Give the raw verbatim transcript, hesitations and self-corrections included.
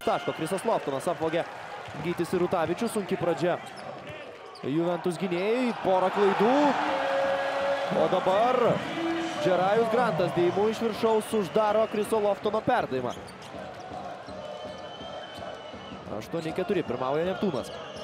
taško. Krisas Loftonas apvogė Gytis Irutavičius. Sunki pradžia Juventus gynėjai. Porą klaidų. O dabar Džerajus Grantas dėjimu iš viršaus uždaro Kriso Loftono perdavimą. aštuoni keturi pirmauja Neptūnas.